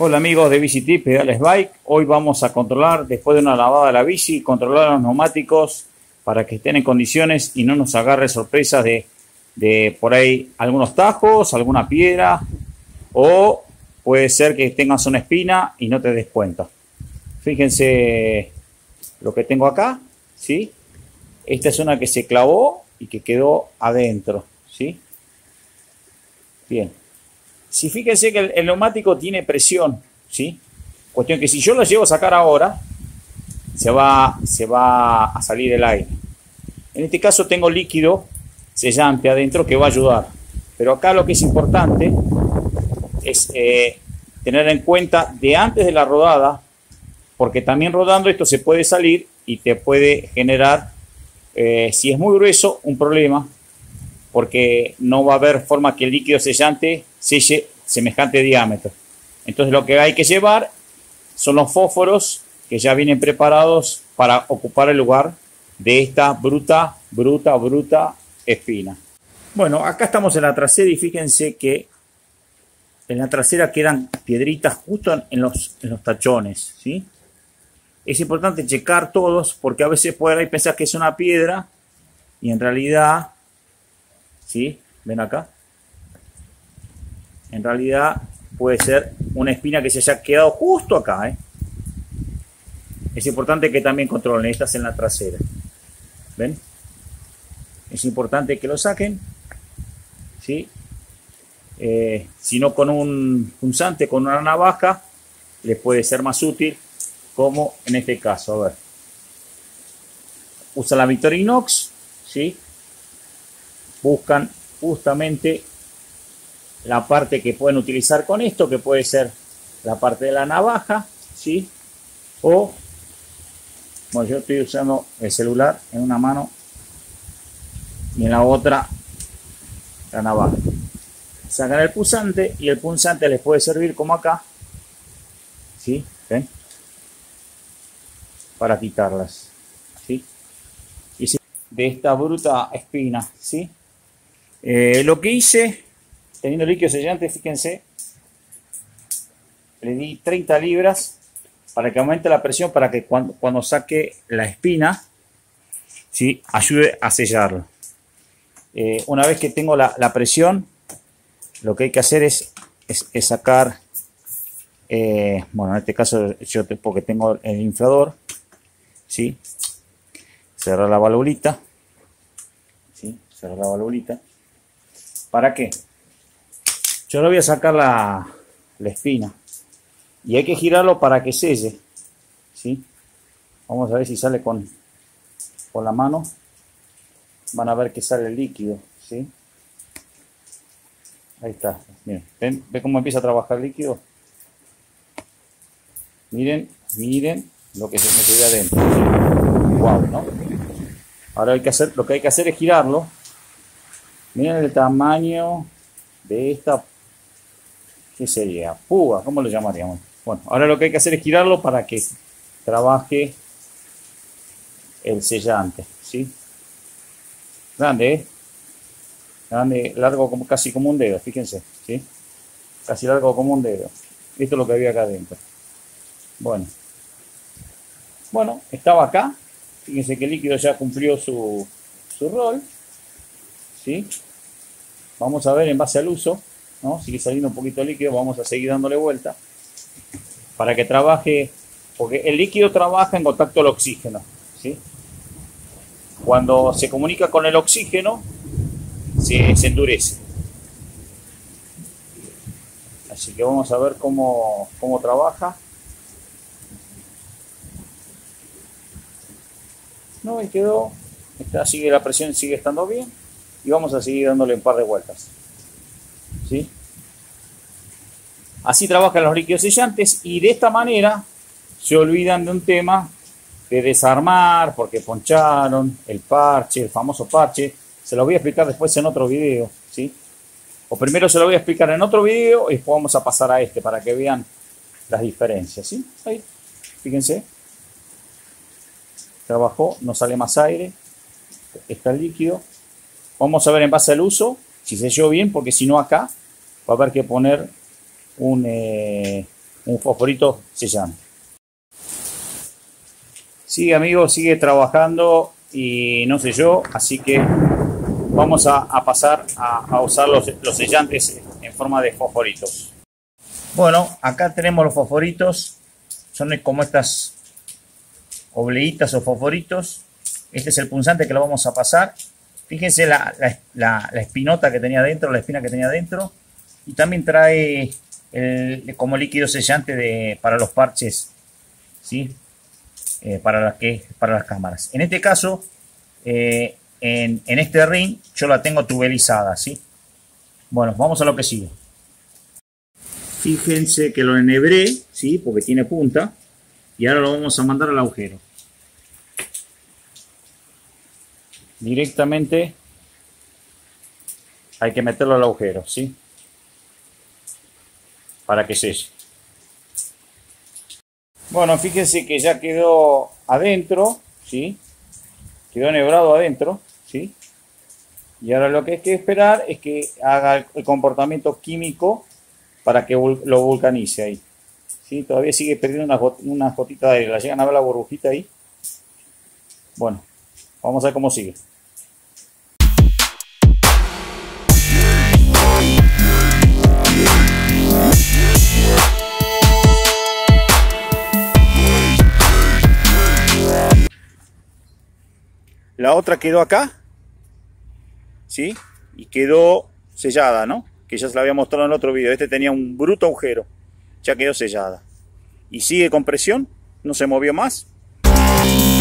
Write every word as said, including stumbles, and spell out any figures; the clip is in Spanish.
Hola amigos de Bici Tips Pedales Bike. Hoy vamos a controlar, después de una lavada de la bici, controlar los neumáticos para que estén en condiciones y no nos agarre sorpresas de, de por ahí algunos tajos, alguna piedra, o puede ser que tengas una espina y no te des cuenta. Fíjense lo que tengo acá, ¿sí? Esta es una que se clavó y que quedó adentro, ¿sí? Bien. Si fíjense que el, el neumático tiene presión, ¿sí? Cuestión que si yo lo llevo a sacar ahora, se va, se va a salir el aire. En este caso tengo líquido sellante adentro que va a ayudar. Pero acá lo que es importante es eh, tener en cuenta de antes de la rodada, porque también rodando esto se puede salir y te puede generar, eh, si es muy grueso, un problema, porque no va a haber forma que el líquido sellante selle semejante diámetro. Entonces lo que hay que llevar son los fósforos que ya vienen preparados para ocupar el lugar de esta bruta, bruta, bruta espina. Bueno, acá estamos en la trasera y fíjense que en la trasera quedan piedritas justo en los, en los tachones, ¿sí? Es importante checar todos porque a veces pueden pensar que es una piedra y en realidad, ¿sí? ¿Ven acá? En realidad puede ser una espina que se haya quedado justo acá, ¿eh? Es importante que también controlen, estas en la trasera. ¿Ven? Es importante que lo saquen, ¿sí? Eh, si no con un punzante, con una navaja, les puede ser más útil, como en este caso. A ver. Usa la Victorinox, ¿sí? Buscan justamente la parte que pueden utilizar con esto, que puede ser la parte de la navaja, ¿sí? O, bueno, yo estoy usando el celular en una mano y en la otra la navaja. Sacan el punzante y el punzante les puede servir como acá, ¿sí? ¿Ven? Para quitarlas, ¿sí? Y de esta bruta espina, ¿sí? Eh, lo que hice, teniendo líquido sellante, fíjense, le di treinta libras para que aumente la presión, para que cuando, cuando saque la espina, ¿sí? Ayude a sellarlo. Eh, una vez que tengo la, la presión, lo que hay que hacer es, es, es sacar, eh, bueno, en este caso yo te, porque tengo el inflador, ¿sí? Cerrar la valvulita, ¿sí? Cerrar la valvulita. ¿Para qué? Yo le voy a sacar la, la espina y hay que girarlo para que selle, ¿sí? Vamos a ver si sale con, con la mano. Van a ver que sale el líquido, ¿sí? Ahí está. Miren, ¿ven, ¿ven cómo empieza a trabajar el líquido? Miren, miren lo que se me queda adentro. Wow, ¿no? Ahora hay que hacer, lo que hay que hacer es girarlo. Miren el tamaño de esta, ¿qué sería? Puga, ¿cómo lo llamaríamos? Bueno, ahora lo que hay que hacer es girarlo para que trabaje el sellante, ¿sí? Grande, ¿eh? Grande, largo como, casi como un dedo, fíjense, ¿sí? Casi largo como un dedo. Esto es lo que había acá adentro. Bueno. Bueno, estaba acá. Fíjense que el líquido ya cumplió su, su rol, ¿sí? Vamos a ver en base al uso, ¿no? Sigue saliendo un poquito de líquido, vamos a seguir dándole vuelta para que trabaje, porque el líquido trabaja en contacto al oxígeno, ¿sí? Cuando se comunica con el oxígeno, se, se endurece. Así que vamos a ver cómo, cómo trabaja. No, y quedó, está, sigue la presión, sigue estando bien. Y vamos a seguir dándole un par de vueltas, ¿sí? Así trabajan los líquidos sellantes y de esta manera se olvidan de un tema de desarmar porque poncharon el parche, el famoso parche. Se lo voy a explicar después en otro video, ¿sí? O primero se lo voy a explicar en otro video y después vamos a pasar a este para que vean las diferencias, ¿sí? Ahí, fíjense. Trabajó, no sale más aire. Está el líquido. Vamos a ver en base al uso si selló bien, porque si no acá va a haber que poner un, eh, un fosforito sellante. Sigue, amigos, sigue trabajando y no selló, así que vamos a, a pasar a, a usar los, los sellantes en forma de fosforitos. Bueno, acá tenemos los fosforitos, son como estas obleitas o fosforitos. Este es el punzante que lo vamos a pasar. Fíjense la, la, la, la espinota que tenía dentro, la espina que tenía dentro. Y también trae el, como líquido sellante de, para los parches, ¿sí? Eh, para, las que, para las cámaras. En este caso, eh, en, en este ring, yo la tengo tubelizada, ¿sí? Bueno, vamos a lo que sigue. Fíjense que lo enhebré, ¿sí? Porque tiene punta. Y ahora lo vamos a mandar al agujero. Directamente hay que meterlo al agujero, ¿sí? Para que selle. Bueno, fíjense que ya quedó adentro, ¿sí? Quedó enhebrado adentro, ¿sí? Y ahora lo que hay que esperar es que haga el comportamiento químico para que lo vulcanice ahí. ¿Sí? Todavía sigue perdiendo unas got unas gotitas de aire. ¿La llegan a ver la burbujita ahí? Bueno, vamos a ver cómo sigue. La otra quedó acá, ¿sí? Y quedó sellada, ¿no? Que ya se la había mostrado en el otro video. Este tenía un bruto agujero. Ya quedó sellada. Y sigue con presión. No se movió más.